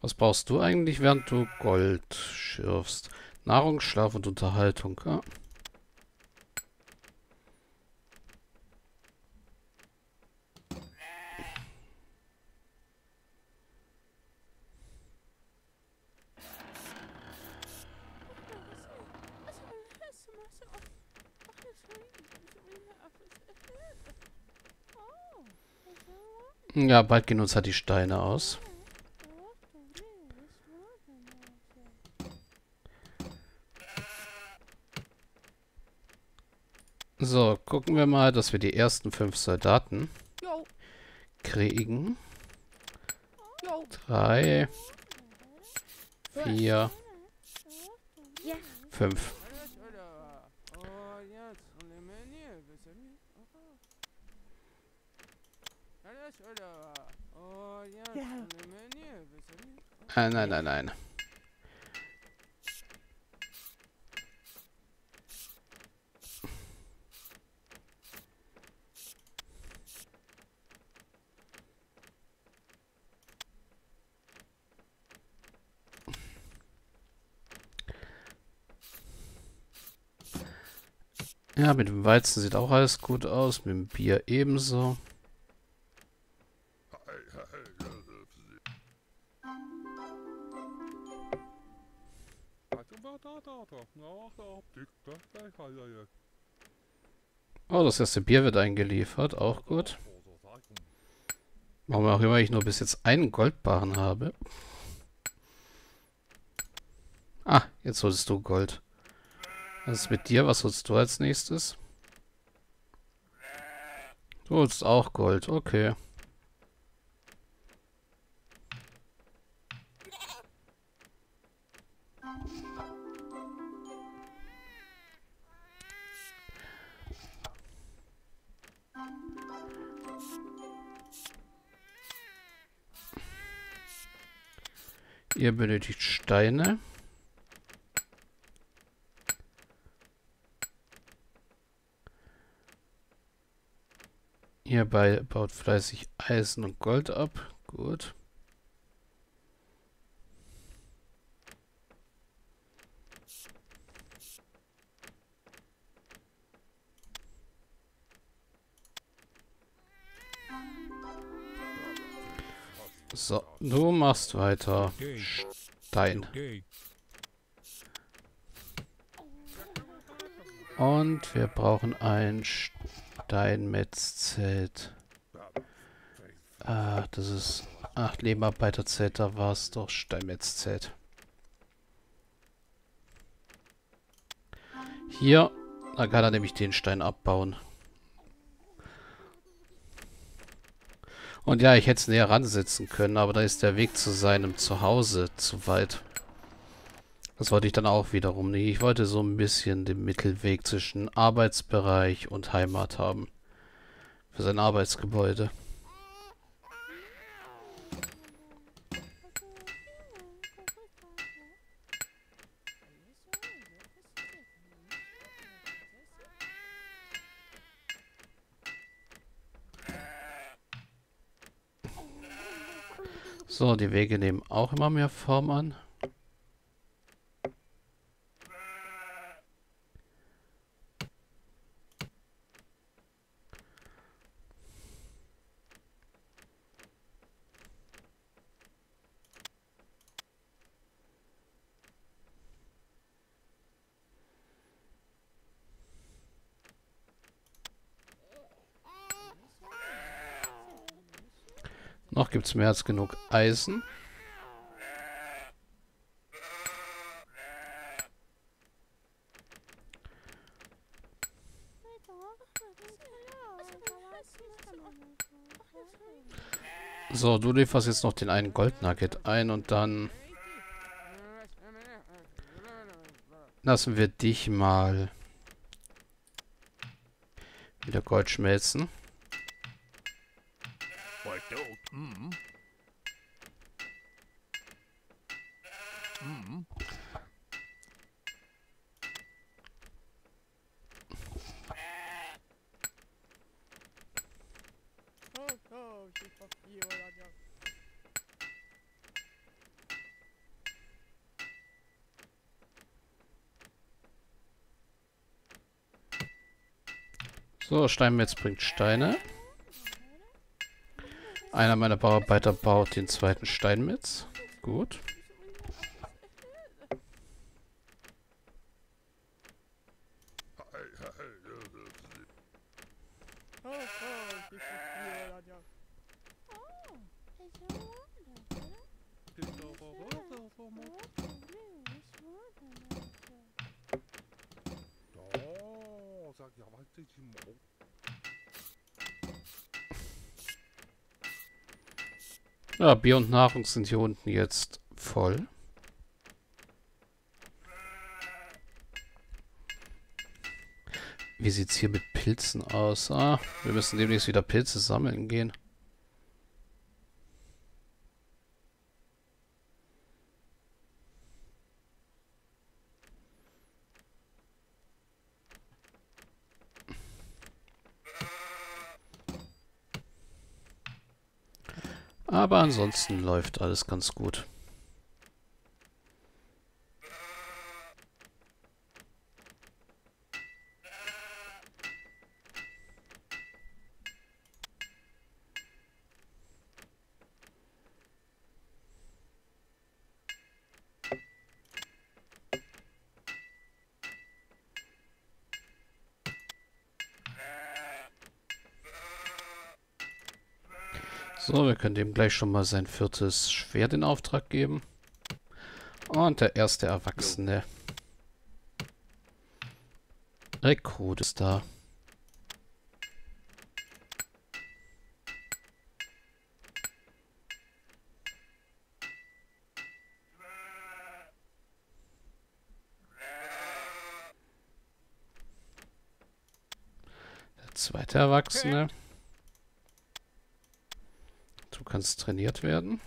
Was brauchst du eigentlich, während du Gold schürfst? Nahrung, Schlaf und Unterhaltung. Ja. Ja, bald gehen uns halt die Steine aus. So, gucken wir mal, dass wir die ersten 5 Soldaten kriegen. 3, 4, 5. Nein, nein, nein. Ja, mit dem Weizen sieht auch alles gut aus. Mit dem Bier ebenso. Oh, das erste Bier wird eingeliefert. Auch gut. Warum auch immer ich nur bis jetzt einen Goldbarren habe. Ah, jetzt holst du Gold. Was ist mit dir? Was holst du als nächstes? Du holst auch Gold. Okay. Ihr benötigt Steine. Ihr baut fleißig Eisen und Gold ab. Gut. So, du machst weiter. Stein. Und wir brauchen ein Steinmetzzelt. Ah, das ist... Ach, Nebenarbeiterzelt, da war es doch Steinmetzzelt. Hier, da kann er nämlich den Stein abbauen. Und ja, ich hätte es näher ransetzen können, aber da ist der Weg zu seinem Zuhause zu weit. Das wollte ich dann auch wiederum nicht. Ich wollte so ein bisschen den Mittelweg zwischen Arbeitsbereich und Heimat haben. Für sein Arbeitsgebäude. So, die Wege nehmen auch immer mehr Form an. Noch gibt es mehr als genug Eisen. So, du lieferst jetzt noch den einen Goldnugget ein und dann lassen wir dich mal wieder Gold schmelzen. So, Steinmetz bringt Steine. Einer meiner Bauarbeiter baut den zweiten Steinmetz. Gut. Ja, Bier und Nahrung sind hier unten jetzt voll. Wie sieht's hier mit Pilzen aus? Ah, wir müssen demnächst wieder Pilze sammeln gehen. Aber ansonsten läuft alles ganz gut. So, wir können dem gleich schon mal sein viertes Schwert in Auftrag geben. Und der erste Erwachsene. Rekrut ist da. Der zweite Erwachsene. Du kannst trainiert werden.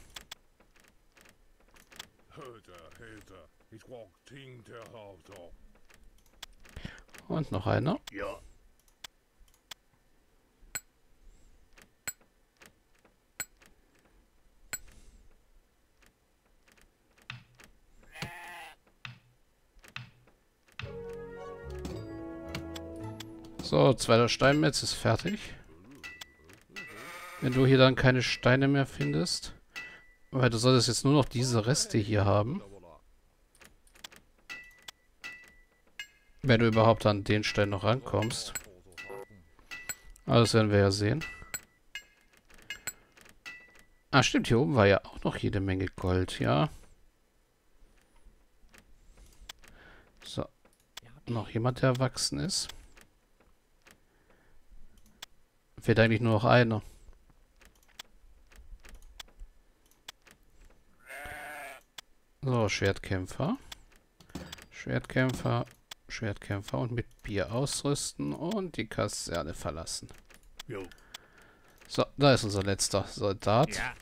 Und noch einer. Ja. So, zweiter Steinmetz ist fertig. Wenn du hier dann keine Steine mehr findest. Weil du solltest jetzt nur noch diese Reste hier haben. Wenn du überhaupt an den Stein noch rankommst. Aber das werden wir ja sehen. Ah, stimmt, hier oben war ja auch noch jede Menge Gold, ja. So. Noch jemand, der erwachsen ist. Fehlt eigentlich nur noch einer. So, Schwertkämpfer. Schwertkämpfer. Schwertkämpfer und mit Bier ausrüsten und die Kaserne verlassen. Jo. So, da ist unser letzter Soldat. Ja.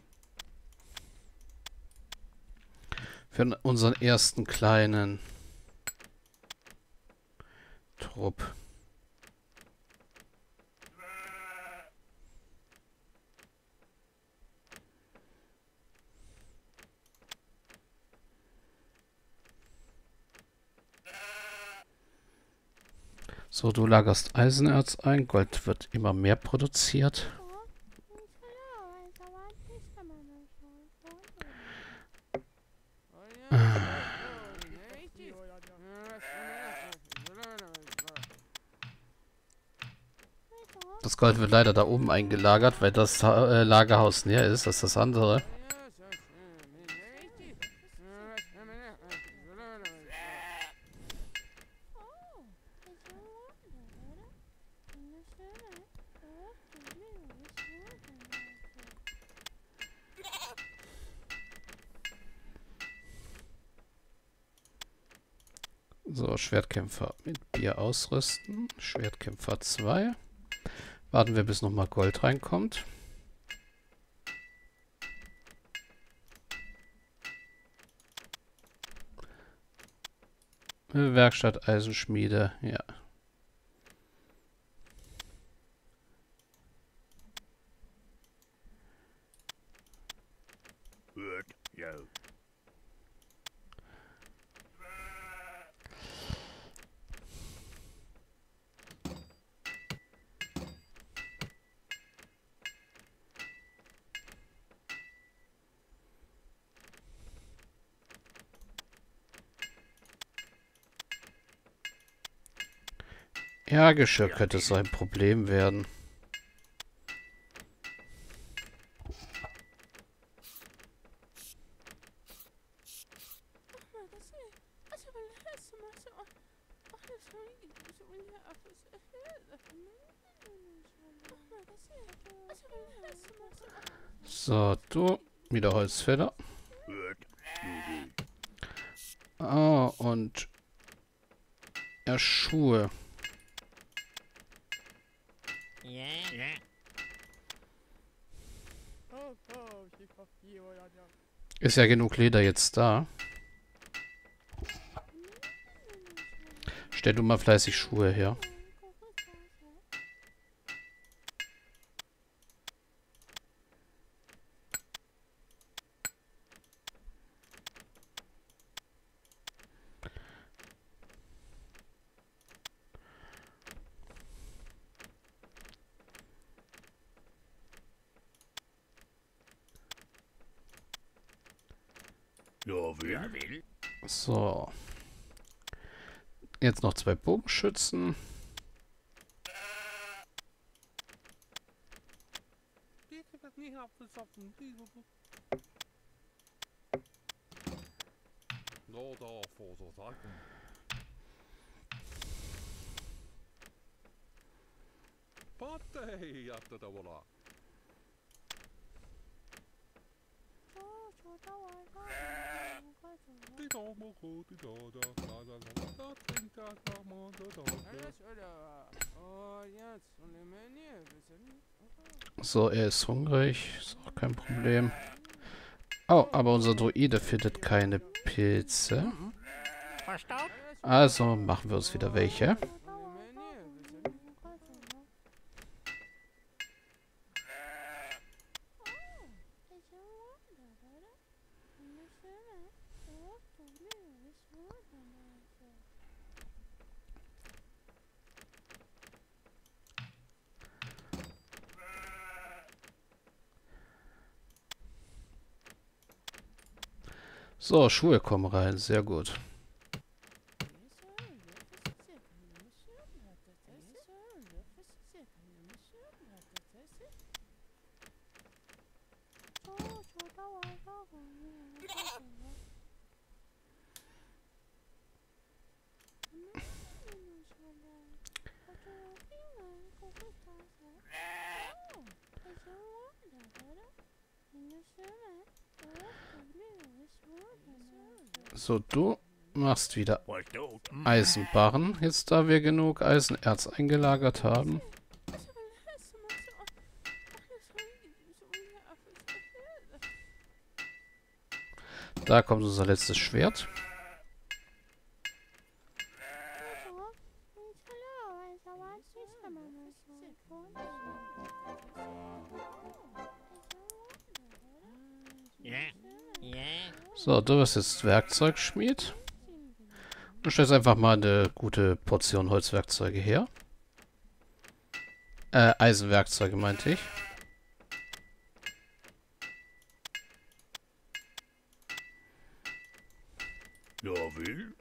Für unseren ersten kleinen Trupp. So, du lagerst Eisenerz ein. Gold wird immer mehr produziert. Das Gold wird leider da oben eingelagert, weil das Lagerhaus näher ist als das andere. So, Schwertkämpfer mit Bier ausrüsten. Schwertkämpfer 2. Warten wir, bis nochmal Gold reinkommt. Werkstatt, Eisenschmiede, ja. Gut. Jo. Ja, Geschirr könnte so ein Problem werden. So, du. Wieder Holzfäller. Hört, Junge. Ah, und... Ja, Schuhe. Ist ja genug Leder jetzt da. Stell du mal fleißig Schuhe her. Ja, will. So. Jetzt noch 2 Bogenschützen. So, er ist hungrig. Ist auch kein Problem. Oh, aber unser Druide findet keine Pilze. Also machen wir uns wieder welche. So, Schuhe kommen rein. Sehr gut. So, du machst wieder Was du? Eisenbarren, jetzt da wir genug Eisenerz eingelagert haben. Da kommt unser letztes Schwert. So, du bist jetzt Werkzeugschmied. Du stellst einfach mal eine gute Portion Holzwerkzeuge her. Eisenwerkzeuge meinte ich. Ja, will.